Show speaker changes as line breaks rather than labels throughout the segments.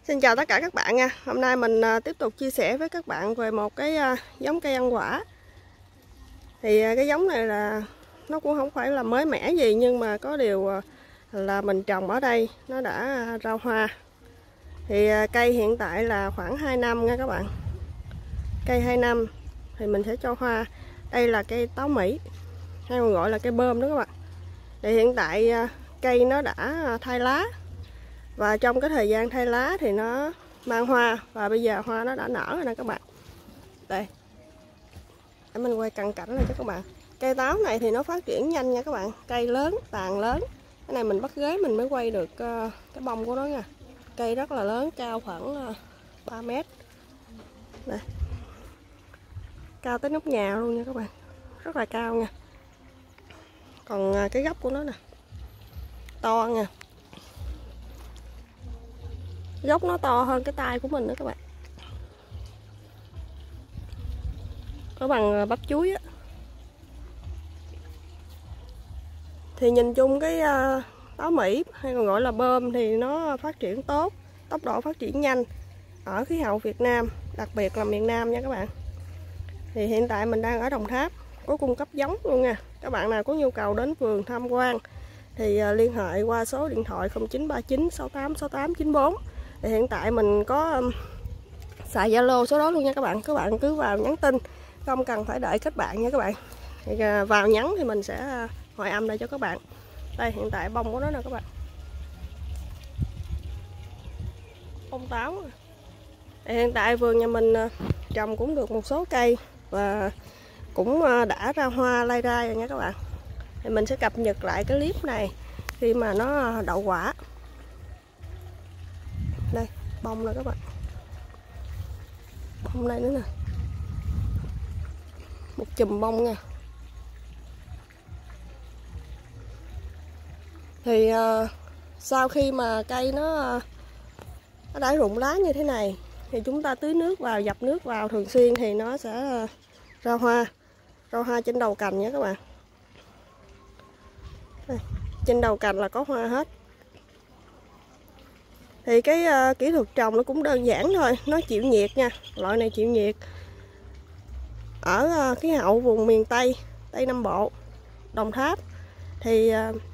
Xin chào tất cả các bạn nha. Hôm nay mình tiếp tục chia sẻ với các bạn về một cái giống cây ăn quả. Thì cái giống này là nó cũng không phải là mới mẻ gì, nhưng mà có điều là mình trồng ở đây nó đã ra hoa. Thì cây hiện tại là khoảng 2 năm nha các bạn. Cây 2 năm thì mình sẽ cho hoa. Đây là cây táo Mỹ, hay còn gọi là cây bơm đó các bạn. Thì hiện tại cây nó đã thay lá. Và trong cái thời gian thay lá thì nó mang hoa. Và bây giờ hoa nó đã nở rồi nè các bạn. Đây, để mình quay cận cảnh lên cho các bạn. Cây táo này thì nó phát triển nhanh nha các bạn. Cây lớn, tàn lớn. Cái này mình bắt ghế mình mới quay được cái bông của nó nha. Cây rất là lớn, cao khoảng 3 mét. Đây, cao tới nóc nhà luôn nha các bạn. Rất là cao nha. Còn cái gốc của nó nè, to nha. Gốc nó to hơn cái tay của mình nữa các bạn. Có bằng bắp chuối á. Thì nhìn chung cái táo Mỹ hay còn gọi là bơm thì nó phát triển tốt, tốc độ phát triển nhanh ở khí hậu Việt Nam, đặc biệt là miền Nam nha các bạn. Thì hiện tại mình đang ở Đồng Tháp, có cung cấp giống luôn nha. Các bạn nào có nhu cầu đến vườn tham quan thì liên hệ qua số điện thoại 0939 68 68 94. Thì hiện tại mình có xài Zalo số đó luôn nha các bạn. Các bạn cứ vào nhắn tin, không cần phải đợi kết bạn nha các bạn. Thì vào nhắn thì mình sẽ hồi âm lại cho các bạn. Đây, hiện tại bông của nó nè các bạn. Bông táo. Thì hiện tại vườn nhà mình trồng cũng được một số cây và cũng đã ra hoa lai rai rồi nha các bạn. Thì mình sẽ cập nhật lại cái clip này khi mà nó đậu quả. Đây, bông nè các bạn. Bông này nữa nè. Một chùm bông nha. Thì sau khi mà cây nó đã rụng lá như thế này thì chúng ta tưới nước vào, dập nước vào thường xuyên thì nó sẽ ra hoa. Ra hoa trên đầu cành nha các bạn. Đây, trên đầu cành là có hoa hết. Thì cái kỹ thuật trồng nó cũng đơn giản thôi, nó chịu nhiệt nha. Loại này chịu nhiệt. Ở khí hậu vùng miền Tây, Tây Nam Bộ, Đồng Tháp thì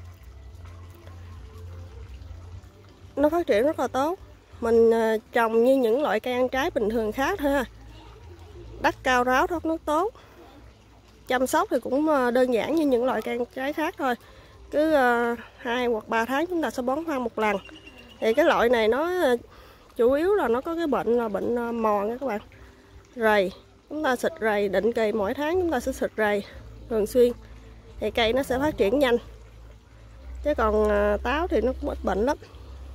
nó phát triển rất là tốt. Mình trồng như những loại cây ăn trái bình thường khác thôi ha. Đất cao ráo, thoát nước tốt. Chăm sóc thì cũng đơn giản như những loại cây ăn trái khác thôi. Cứ 2 hoặc 3 tháng chúng ta sẽ bón phân một lần. Thì cái loại này nó chủ yếu là nó có cái bệnh là bệnh mòn nha các bạn. Rầy, chúng ta xịt rầy định kỳ, mỗi tháng chúng ta sẽ xịt rầy thường xuyên. Thì cây nó sẽ phát triển nhanh. Chứ còn táo thì nó cũng ít bệnh lắm.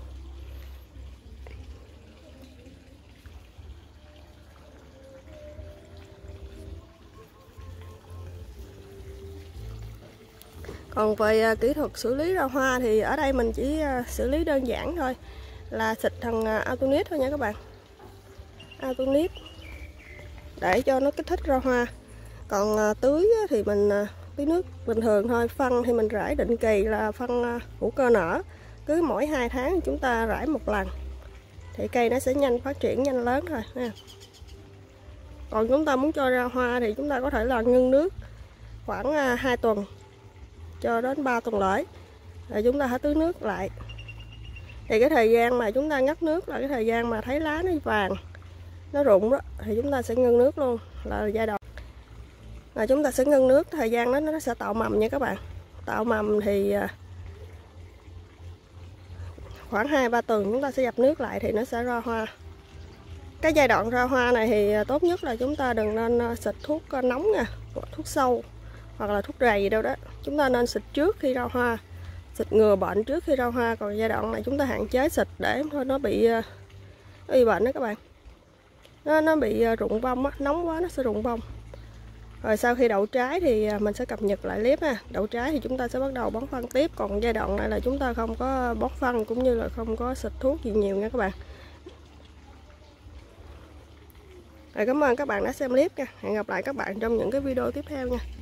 Còn về kỹ thuật xử lý ra hoa thì ở đây mình chỉ xử lý đơn giản thôi, là xịt thằng Atonit thôi nha các bạn. Atonit để cho nó kích thích ra hoa. Còn tưới thì mình tưới nước bình thường thôi. Phân thì mình rải định kỳ là phân hữu cơ nở. Cứ mỗi 2 tháng chúng ta rải một lần. Thì cây nó sẽ nhanh phát triển, nhanh lớn thôi nha. Còn chúng ta muốn cho ra hoa thì chúng ta có thể là ngưng nước khoảng 2 tuần cho đến 3 tuần lễ. Rồi chúng ta hãy tưới nước lại. Thì cái thời gian mà chúng ta ngắt nước là cái thời gian mà thấy lá nó vàng, nó rụng đó, thì chúng ta sẽ ngưng nước luôn, là giai đoạn là chúng ta sẽ ngưng nước. Thời gian đó nó sẽ tạo mầm nha các bạn. Tạo mầm thì khoảng 2-3 tuần chúng ta sẽ dập nước lại thì nó sẽ ra hoa. Cái giai đoạn ra hoa này thì tốt nhất là chúng ta đừng nên xịt thuốc nóng nha, thuốc sâu hoặc là thuốc rầy gì đâu đó. Chúng ta nên xịt trước khi ra hoa, xịt ngừa bệnh trước khi ra hoa. Còn giai đoạn này chúng ta hạn chế xịt để thôi nó bị bệnh đó các bạn. Nó bị rụng bông á, nóng quá nó sẽ rụng bông. Rồi sau khi đậu trái thì mình sẽ cập nhật lại clip ha. Đậu trái thì chúng ta sẽ bắt đầu bón phân tiếp. Còn giai đoạn này là chúng ta không có bón phân cũng như là không có xịt thuốc gì nhiều nha các bạn. Rồi, cảm ơn các bạn đã xem clip nha. Hẹn gặp lại các bạn trong những cái video tiếp theo nha.